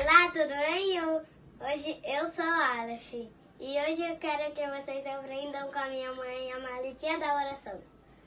Olá, tudo bem? Hoje eu sou a Aleph e hoje eu quero que vocês aprendam com a minha mãe a maletinha da oração.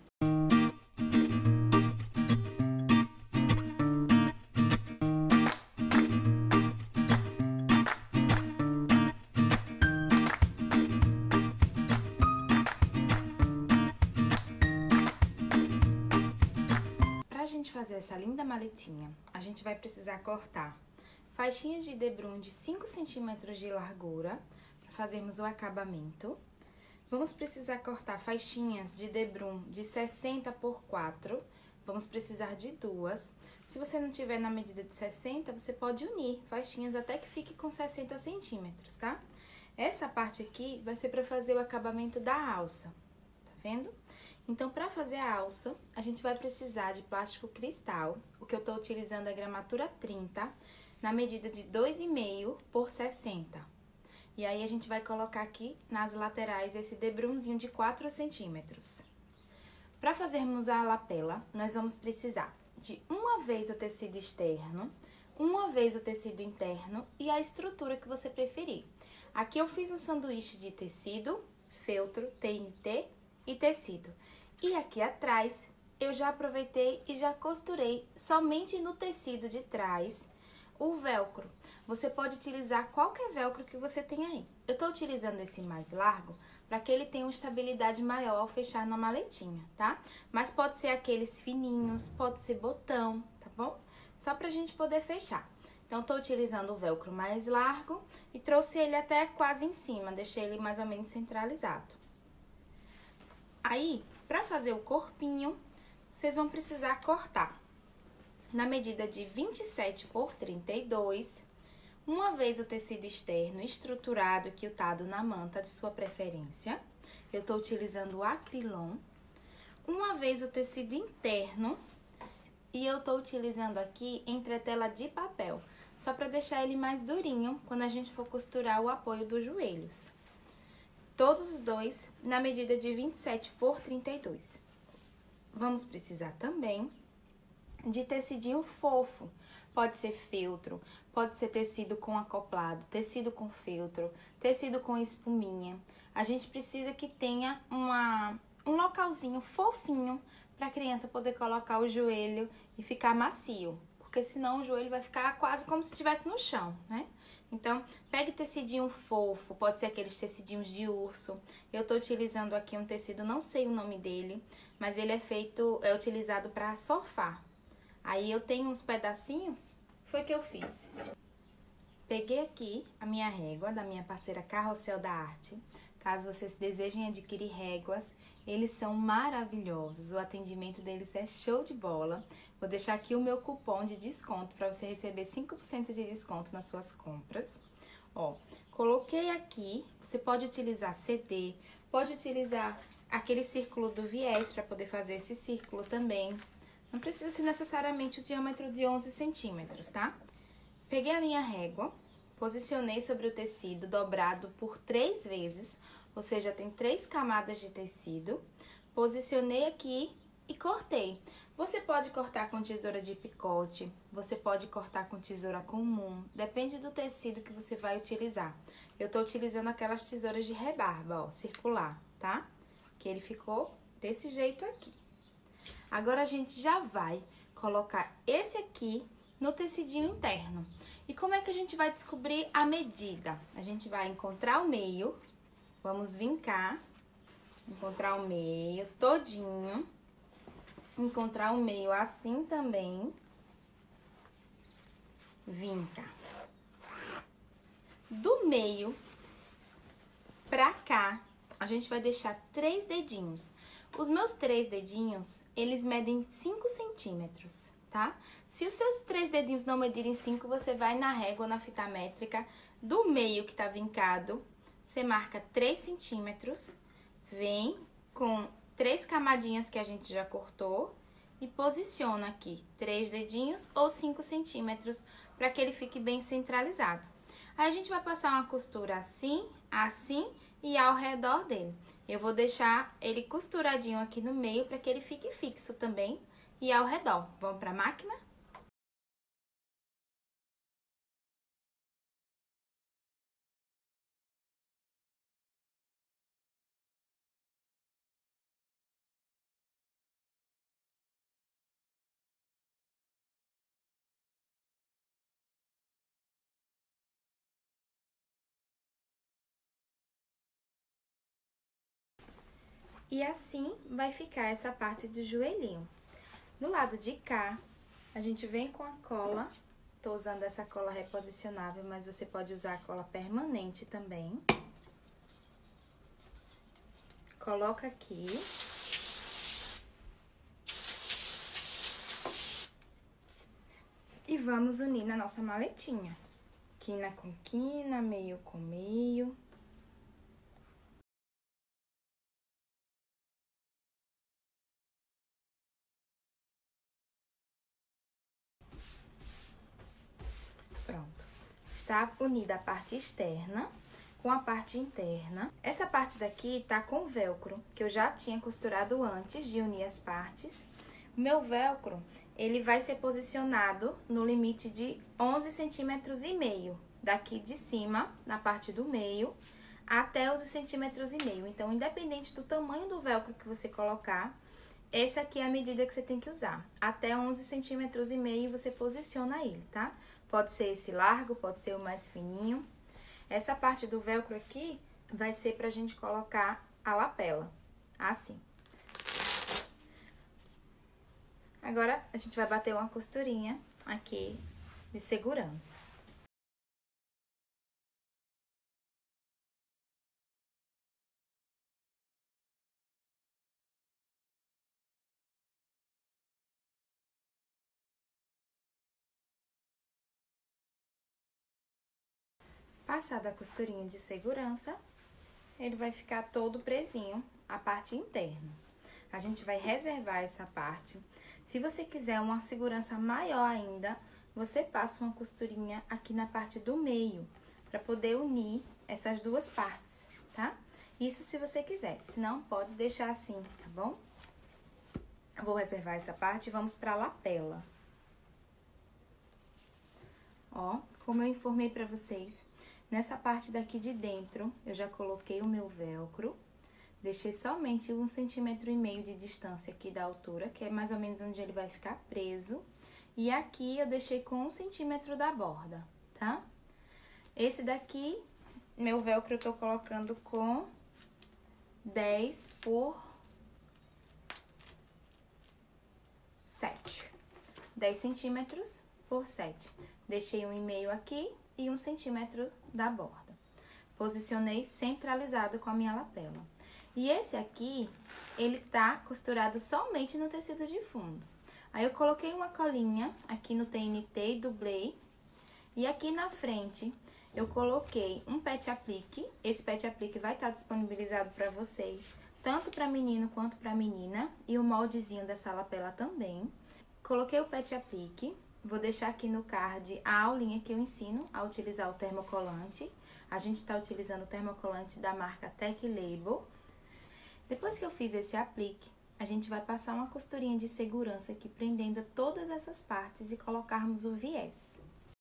Pra gente fazer essa linda maletinha, a gente vai precisar cortar faixinhas de debrum de 5 centímetros de largura, para fazermos o acabamento. Vamos precisar cortar faixinhas de debrum de 60 por 4, vamos precisar de 2. Se você não tiver na medida de 60, você pode unir faixinhas até que fique com 60 centímetros, tá? Essa parte aqui vai ser para fazer o acabamento da alça, tá vendo? Então, para fazer a alça, a gente vai precisar de plástico cristal. O que eu tô utilizando é gramatura 30, na medida de 2,5 por 60. E aí, a gente vai colocar aqui nas laterais esse debrumzinho de 4 centímetros. Para fazermos a lapela, nós vamos precisar de uma vez o tecido externo, uma vez o tecido interno e a estrutura que você preferir. Aqui eu fiz um sanduíche de tecido, feltro, TNT e tecido. E aqui atrás, eu já aproveitei e já costurei somente no tecido de trás o velcro. Você pode utilizar qualquer velcro que você tenha aí. Eu tô utilizando esse mais largo para que ele tenha uma estabilidade maior ao fechar na maletinha, tá? Mas pode ser aqueles fininhos, pode ser botão, tá bom? Só pra gente poder fechar. Então, tô utilizando o velcro mais largo e trouxe ele até quase em cima, deixei ele mais ou menos centralizado. Aí, pra fazer o corpinho, vocês vão precisar cortar na medida de 27 por 32, uma vez o tecido externo estruturado e quiltado na manta de sua preferência. Eu tô utilizando o acrilon. Uma vez o tecido interno e eu tô utilizando aqui entretela de papel, só pra deixar ele mais durinho quando a gente for costurar o apoio dos joelhos. Todos os dois na medida de 27 por 32. Vamos precisar também de tecidinho fofo. Pode ser feltro, pode ser tecido com acoplado, tecido com feltro, tecido com espuminha. A gente precisa que tenha um localzinho fofinho para a criança poder colocar o joelho e ficar macio. Porque senão o joelho vai ficar quase como se estivesse no chão, né? Então, pegue tecidinho fofo, pode ser aqueles tecidinhos de urso. Eu tô utilizando aqui um tecido, não sei o nome dele, mas ele é utilizado para sofá. Aí eu tenho uns pedacinhos, foi o que eu fiz. Peguei aqui a minha régua da minha parceira Carrossel da Arte. Caso vocês desejem adquirir réguas, eles são maravilhosos. O atendimento deles é show de bola. Vou deixar aqui o meu cupom de desconto para você receber 5% de desconto nas suas compras. Ó, coloquei aqui, você pode utilizar CD, pode utilizar aquele círculo do viés para poder fazer esse círculo também. Não precisa ser necessariamente o diâmetro de 11 centímetros, tá? Peguei a minha régua, posicionei sobre o tecido dobrado por 3 vezes, ou seja, tem 3 camadas de tecido. Posicionei aqui e cortei. Você pode cortar com tesoura de picote, você pode cortar com tesoura comum, depende do tecido que você vai utilizar. Eu tô utilizando aquelas tesouras de rebarba, ó, circular, tá? Que ele ficou desse jeito aqui. Agora, a gente já vai colocar esse aqui no tecidinho interno. E como é que a gente vai descobrir a medida? A gente vai encontrar o meio, vamos vincar, encontrar o meio todinho, encontrar o meio assim também, vinca. Do meio pra cá, a gente vai deixar 3 dedinhos. Os meus 3 dedinhos, eles medem 5 centímetros, tá? Se os seus 3 dedinhos não medirem 5, você vai na régua, na fita métrica, do meio que tá vincado, você marca 3 centímetros, vem com 3 camadinhas que a gente já cortou e posiciona aqui 3 dedinhos ou 5 centímetros para que ele fique bem centralizado. Aí a gente vai passar uma costura assim, assim e ao redor dele. Eu vou deixar ele costuradinho aqui no meio para que ele fique fixo também e ao redor. Vamos para a máquina? E assim vai ficar essa parte do joelhinho. Do lado de cá, a gente vem com a cola. Tô usando essa cola reposicionável, mas você pode usar a cola permanente também. Coloca aqui. E vamos unir na nossa maletinha. Quina com quina, meio com meio. Pronto. Está unida a parte externa com a parte interna. Essa parte daqui tá com velcro, que eu já tinha costurado antes de unir as partes. O meu velcro, ele vai ser posicionado no limite de 11,5 centímetros daqui de cima, na parte do meio, até 11,5 centímetros. Então, independente do tamanho do velcro que você colocar, essa aqui é a medida que você tem que usar. Até 11,5 centímetros você posiciona ele, tá? Pode ser esse largo, pode ser o mais fininho. Essa parte do velcro aqui vai ser pra gente colocar a lapela, assim. Agora, a gente vai bater uma costurinha aqui de segurança. Passada a costurinha de segurança, ele vai ficar todo presinho, a parte interna. A gente vai reservar essa parte. Se você quiser uma segurança maior ainda, você passa uma costurinha aqui na parte do meio, para poder unir essas duas partes, tá? Isso se você quiser, senão pode deixar assim, tá bom? Eu vou reservar essa parte e vamos pra lapela. Ó, como eu informei pra vocês, nessa parte daqui de dentro, eu já coloquei o meu velcro. Deixei somente 1,5 centímetro de distância aqui da altura, que é mais ou menos onde ele vai ficar preso. E aqui eu deixei com 1 centímetro da borda, tá? Esse daqui, meu velcro eu tô colocando com 10 por 7. 10 centímetros por 7. Deixei 1,5 aqui e 1 centímetro da borda. Posicionei centralizado com a minha lapela. E esse aqui, ele tá costurado somente no tecido de fundo. Aí, eu coloquei uma colinha aqui no TNT e dublei. E aqui na frente, eu coloquei um pet aplique. Esse pet aplique vai estar disponibilizado para vocês, tanto para menino quanto para menina. E o moldezinho dessa lapela também. Coloquei o pet aplique. Vou deixar aqui no card a aulinha que eu ensino a utilizar o termocolante. A gente tá utilizando o termocolante da marca Tech Label. Depois que eu fiz esse aplique, a gente vai passar uma costurinha de segurança aqui, prendendo todas essas partes e colocarmos o viés.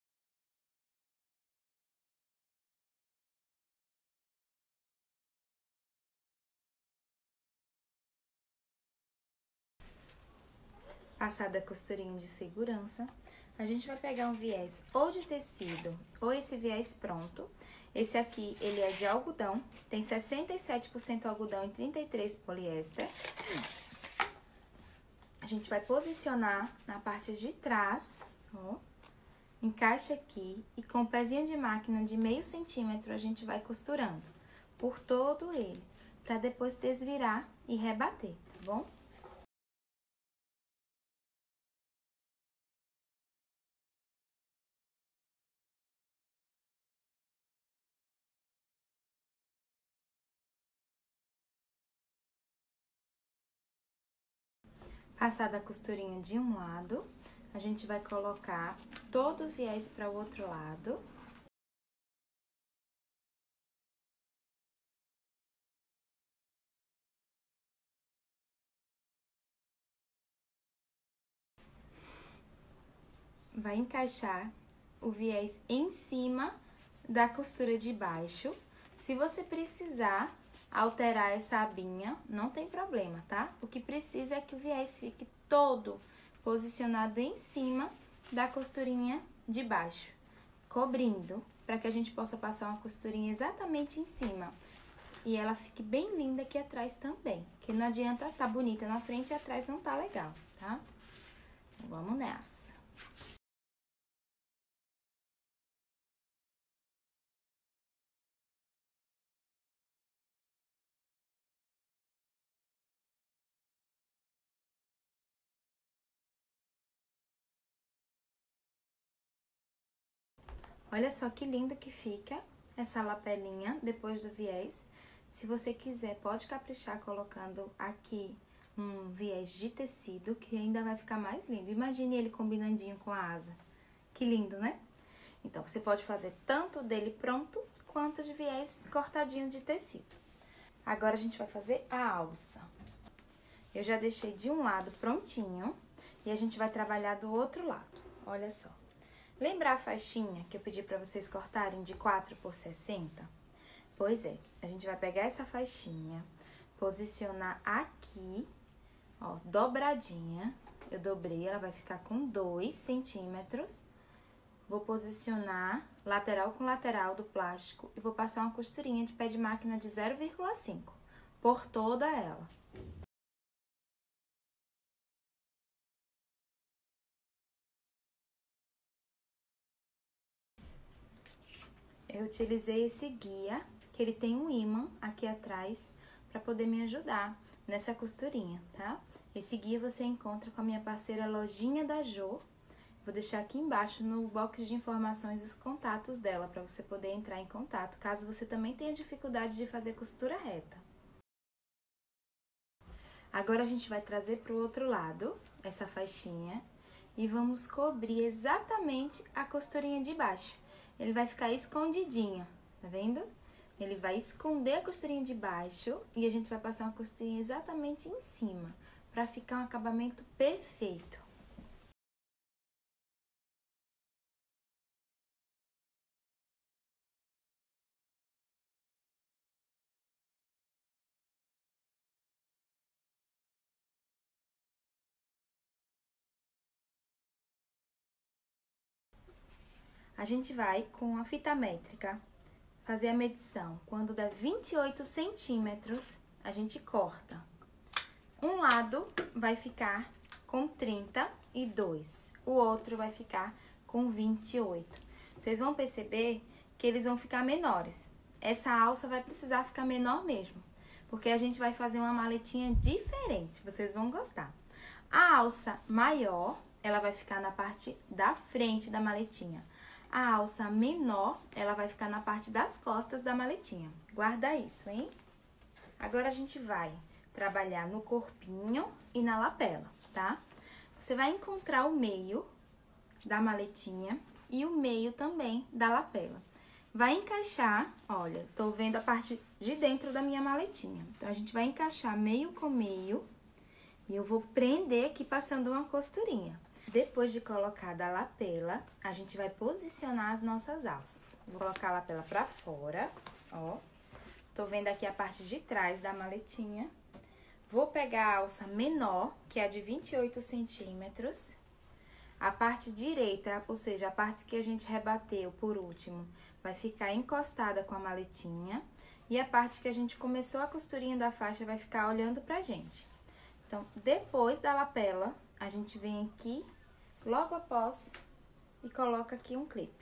Passada a costurinha de segurança, a gente vai pegar um viés ou de tecido ou esse viés pronto. Esse aqui, ele é de algodão, tem 67% algodão e 33% poliéster. A gente vai posicionar na parte de trás, ó. Encaixa aqui e com o pezinho de máquina de 0,5 centímetro a gente vai costurando por todo ele, pra depois desvirar e rebater, tá bom? Passada a costurinha de um lado, a gente vai colocar todo o viés para o outro lado. Vai encaixar o viés em cima da costura de baixo. Se você precisar alterar essa abinha, não tem problema, tá? O que precisa é que o viés fique todo posicionado em cima da costurinha de baixo, cobrindo, para que a gente possa passar uma costurinha exatamente em cima. e ela fique bem linda aqui atrás também. Porque não adianta tá bonita na frente e atrás não tá legal, tá? Então, vamos nessa. Olha só que lindo que fica essa lapelinha depois do viés. Se você quiser, pode caprichar colocando aqui um viés de tecido, que ainda vai ficar mais lindo. Imagine ele combinandinho com a asa. Que lindo, né? Então, você pode fazer tanto dele pronto, quanto de viés cortadinho de tecido. Agora, a gente vai fazer a alça. Eu já deixei de um lado prontinho, e a gente vai trabalhar do outro lado. Olha só. Lembra a faixinha que eu pedi pra vocês cortarem de 4 por 60? Pois é, a gente vai pegar essa faixinha, posicionar aqui, ó, dobradinha. Eu dobrei, ela vai ficar com 2 centímetros. Vou posicionar lateral com lateral do plástico e vou passar uma costurinha de pé de máquina de 0,5 por toda ela. Eu utilizei esse guia, que ele tem um ímã aqui atrás, para poder me ajudar nessa costurinha, tá? Esse guia você encontra com a minha parceira Lojinha da Jo. Vou deixar aqui embaixo no box de informações os contatos dela, para você poder entrar em contato, caso você também tenha dificuldade de fazer costura reta. Agora, a gente vai trazer para o outro lado essa faixinha e vamos cobrir exatamente a costurinha de baixo. Ele vai ficar escondidinho, tá vendo? Ele vai esconder a costurinha de baixo e a gente vai passar uma costurinha exatamente em cima, para ficar um acabamento perfeito. A gente vai, com a fita métrica, fazer a medição. Quando der 28 centímetros, a gente corta. Um lado vai ficar com 32, o outro vai ficar com 28. Vocês vão perceber que eles vão ficar menores. Essa alça vai precisar ficar menor mesmo, porque a gente vai fazer uma maletinha diferente, vocês vão gostar. A alça maior, ela vai ficar na parte da frente da maletinha. A alça menor, ela vai ficar na parte das costas da maletinha. Guarda isso, hein? Agora, a gente vai trabalhar no corpinho e na lapela, tá? Você vai encontrar o meio da maletinha e o meio também da lapela. Vai encaixar, olha, tô vendo a parte de dentro da minha maletinha. Então, a gente vai encaixar meio com meio e eu vou prender aqui passando uma costurinha. Depois de colocar a lapela, a gente vai posicionar as nossas alças. Vou colocar a lapela pra fora, ó. Tô vendo aqui a parte de trás da maletinha. Vou pegar a alça menor, que é a de 28 centímetros. A parte direita, ou seja, a parte que a gente rebateu por último, vai ficar encostada com a maletinha. E a parte que a gente começou a costurinha da faixa vai ficar olhando pra gente. Então, depois da lapela, a gente vem aqui, logo após, e coloca aqui um clipe.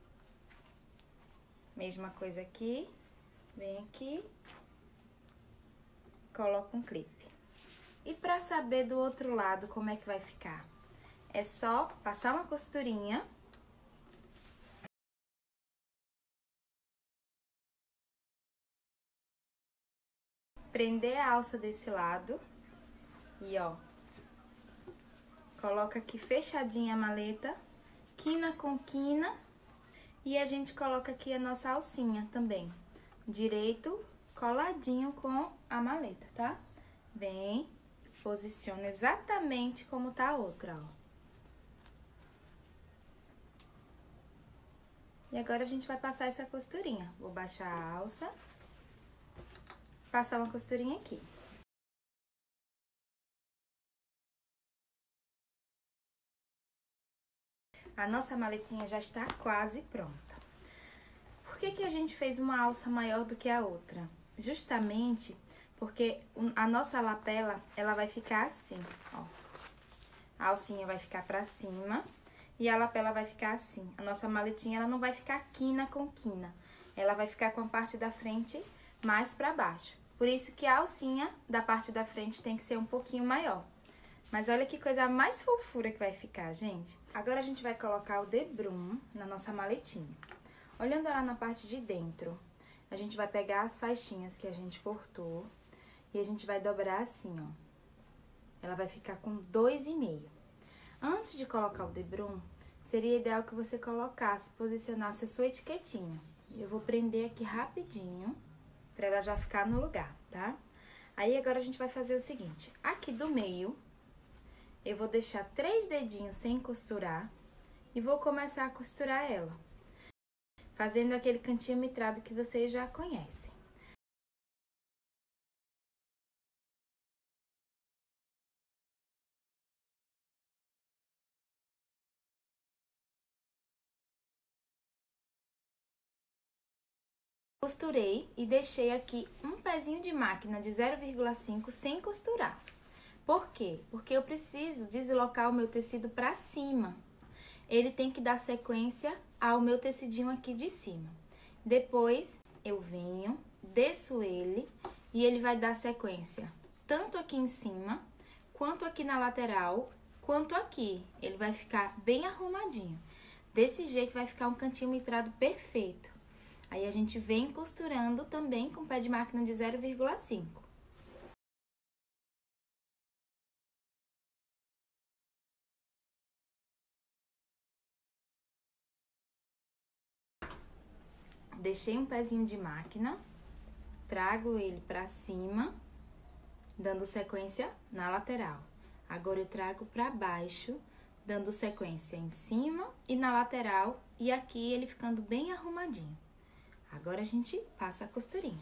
Mesma coisa aqui, vem aqui, coloca um clipe. E pra saber do outro lado como é que vai ficar, é só passar uma costurinha. Prender a alça desse lado e, ó, coloca aqui fechadinha a maleta, quina com quina, e a gente coloca aqui a nossa alcinha também, direito, coladinho com a maleta, tá? Vem, posiciona exatamente como tá a outra, ó. E agora, a gente vai passar essa costurinha. Vou baixar a alça, passar uma costurinha aqui. A nossa maletinha já está quase pronta. Por que que a gente fez uma alça maior do que a outra? justamente porque a nossa lapela, ela vai ficar assim, ó. A alcinha vai ficar pra cima e a lapela vai ficar assim. A nossa maletinha, ela não vai ficar quina com quina. Ela vai ficar com a parte da frente mais pra baixo. Por isso que a alcinha da parte da frente tem que ser um pouquinho maior. Mas olha que coisa mais fofura que vai ficar, gente. Agora a gente vai colocar o debrum na nossa maletinha. Olhando lá na parte de dentro, a gente vai pegar as faixinhas que a gente cortou e a gente vai dobrar assim, ó. Ela vai ficar com 2,5. Antes de colocar o debrum, seria ideal que você colocasse, posicionasse a sua etiquetinha. Eu vou prender aqui rapidinho, pra ela já ficar no lugar, tá? Aí, agora a gente vai fazer o seguinte. Aqui do meio, eu vou deixar 3 dedinhos sem costurar e vou começar a costurar ela, fazendo aquele cantinho mitrado que vocês já conhecem. Costurei e deixei aqui um pezinho de máquina de 0,5 sem costurar. Por quê? Porque eu preciso deslocar o meu tecido pra cima. Ele tem que dar sequência ao meu tecidinho aqui de cima. Depois, eu venho, desço ele e ele vai dar sequência tanto aqui em cima, quanto aqui na lateral, quanto aqui. Ele vai ficar bem arrumadinho. Desse jeito vai ficar um cantinho mitrado perfeito. Aí, a gente vem costurando também com pé de máquina de 0,5. Deixei um pezinho de máquina, trago ele pra cima, dando sequência na lateral. Agora, eu trago pra baixo, dando sequência em cima e na lateral, e aqui ele ficando bem arrumadinho. Agora, a gente passa a costurinha.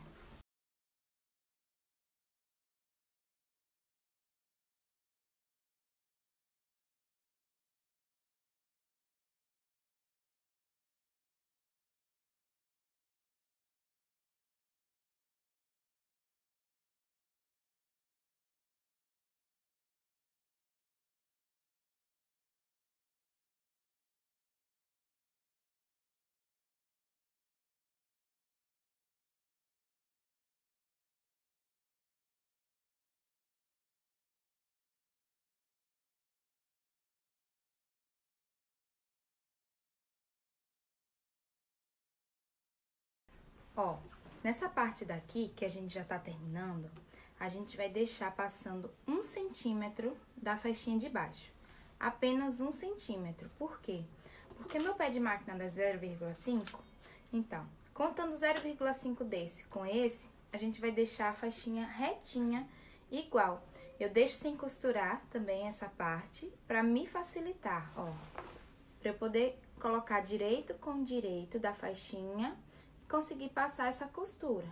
Ó, nessa parte daqui, que a gente já tá terminando, a gente vai deixar passando 1 centímetro da faixinha de baixo. Apenas 1 centímetro. Por quê? Porque meu pé de máquina dá 0,5, então, contando 0,5 desse com esse, a gente vai deixar a faixinha retinha, igual. Eu deixo sem costurar também essa parte, pra me facilitar, ó. Pra eu poder colocar direito com direito da faixinha, conseguir passar essa costura.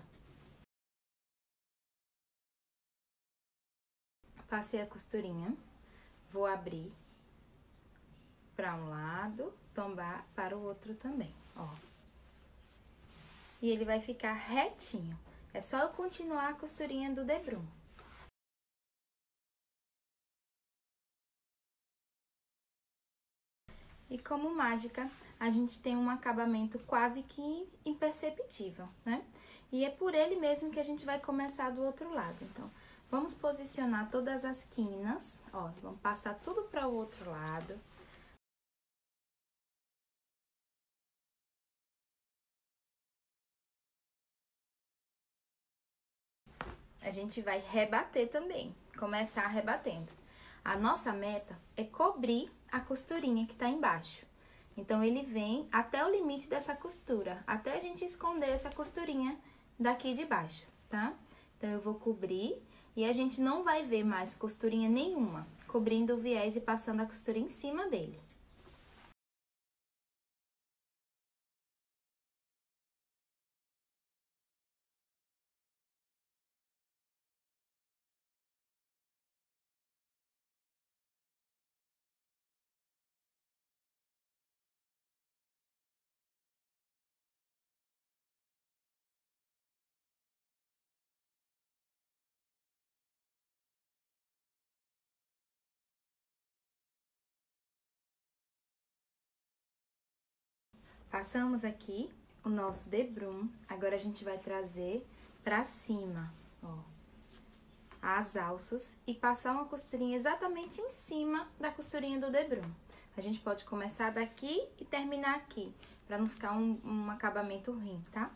Passei a costurinha, vou abrir para um lado, tombar para o outro também, ó. E ele vai ficar retinho. É só eu continuar a costurinha do debrum. E como mágica, a gente tem um acabamento quase que imperceptível, né? E é por ele mesmo que a gente vai começar do outro lado. Então, vamos posicionar todas as quinas, ó, vamos passar tudo para o outro lado. A gente vai rebater também, começar rebatendo. A nossa meta é cobrir a costurinha que tá embaixo. Então, ele vem até o limite dessa costura, até a gente esconder essa costurinha daqui de baixo, tá? Então, eu vou cobrir e a gente não vai ver mais costurinha nenhuma, cobrindo o viés e passando a costura em cima dele. Passamos aqui o nosso debrum. Agora a gente vai trazer pra cima, ó, as alças e passar uma costurinha exatamente em cima da costurinha do debrum. A gente pode começar daqui e terminar aqui, pra não ficar um acabamento ruim, tá?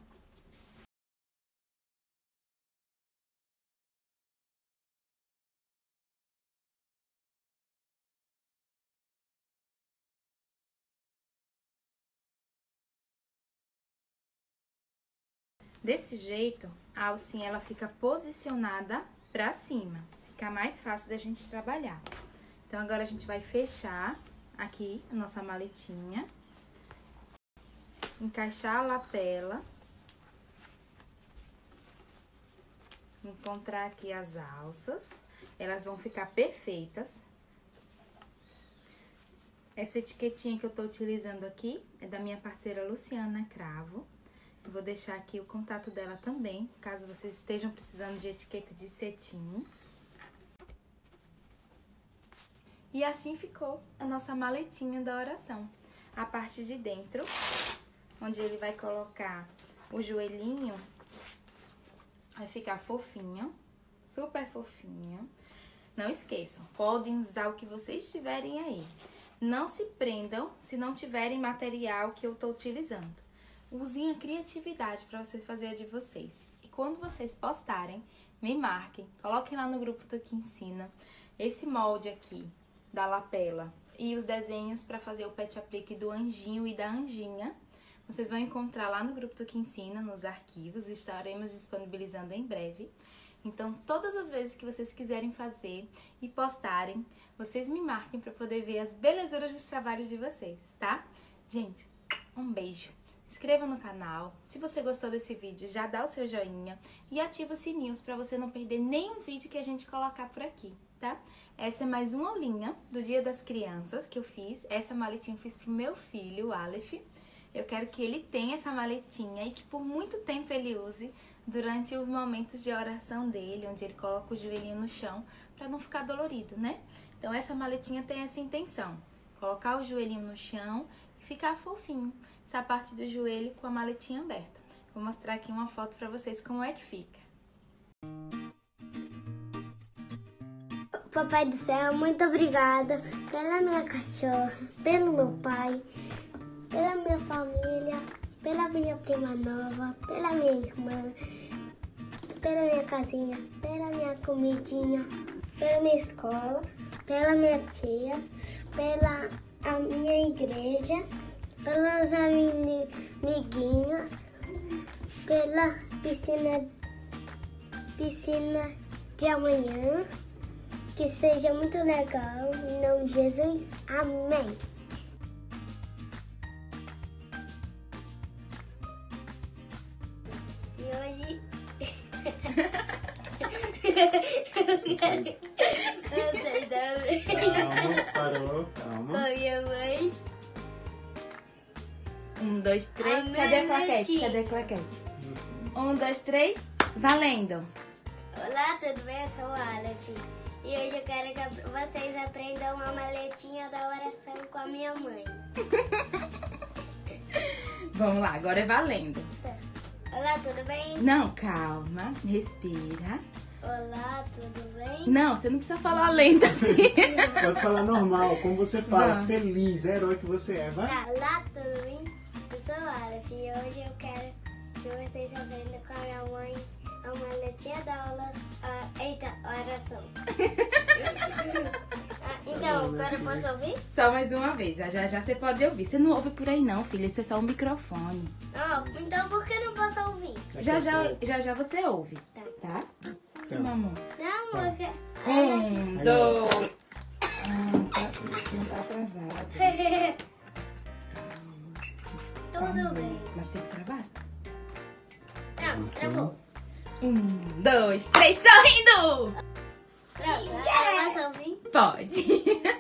Desse jeito, a alcinha ela fica posicionada pra cima, fica mais fácil da gente trabalhar. Então, agora a gente vai fechar aqui a nossa maletinha, encaixar a lapela, encontrar aqui as alças, elas vão ficar perfeitas. Essa etiquetinha que eu tô utilizando aqui é da minha parceira Luciana Cravo. Eu vou deixar aqui o contato dela também, caso vocês estejam precisando de etiqueta de cetim. E assim ficou a nossa maletinha da oração. A parte de dentro, onde ele vai colocar o joelhinho, vai ficar fofinho, super fofinho. Não esqueçam, podem usar o que vocês tiverem aí. Não se prendam se não tiverem material que eu tô utilizando. Usem a criatividade para você fazer a de vocês. E quando vocês postarem, me marquem, coloquem lá no grupo do Que Ensina esse molde aqui da lapela e os desenhos para fazer o pet aplique do anjinho e da anjinha. Vocês vão encontrar lá no grupo do Que Ensina, nos arquivos, estaremos disponibilizando em breve. Então, todas as vezes que vocês quiserem fazer e postarem, vocês me marquem para poder ver as belezuras dos trabalhos de vocês, tá? Gente, um beijo! Inscreva no canal, se você gostou desse vídeo, já dá o seu joinha e ativa os sininhos para você não perder nenhum vídeo que a gente colocar por aqui, tá? Essa é mais uma aulinha do Dia das Crianças que eu fiz. Essa maletinha eu fiz pro meu filho, o Aleph. Eu quero que ele tenha essa maletinha e que por muito tempo ele use durante os momentos de oração dele, onde ele coloca o joelhinho no chão, para não ficar dolorido, né? Então essa maletinha tem essa intenção, colocar o joelhinho no chão e ficar fofinho. Essa parte do joelho com a maletinha aberta. Vou mostrar aqui uma foto pra vocês como é que fica. Papai do céu, muito obrigada pela minha cachorra, pelo meu pai, pela minha família, pela minha prima nova, pela minha irmã, pela minha casinha, pela minha comidinha, pela minha escola, pela minha tia, pela a minha igreja, pelas amiguinhas, pela piscina de amanhã, que seja muito legal, em nome de Jesus, amém. E hoje Calma, parou, calma. Com minha mãe. 1, 2, 3, cadê a claquete? Cadê a claquete? 1, 2, 3, valendo! Olá, tudo bem? Eu sou o Aleph. E hoje eu quero que vocês aprendam uma maletinha da oração com a minha mãe. Vamos lá, agora é valendo. Tá. Olá, tudo bem? Não, calma, respira. Olá, tudo bem? Não, você não precisa falar lento assim. Pode falar normal, como você fala, Vai. feliz, herói que você é, vai? Tá, olá, tudo bem? Eu sou o Aleph e hoje eu quero que vocês aprendam com a minha mãe a maletinha da aulas. Oração. Então, agora eu posso ouvir? Só mais uma vez, já você pode ouvir. Você não ouve por aí não, filha, isso é só um microfone. Não, então por que não posso ouvir? Já você ouve, Tá. tá? Tá. Mamãe. Não, porque... 1, 2... Não tá travado. Tudo bem. Mas tem que travar. Pronto, travou. 1, 2, 3, sorrindo! Pronto, agora eu posso ouvir? Pode.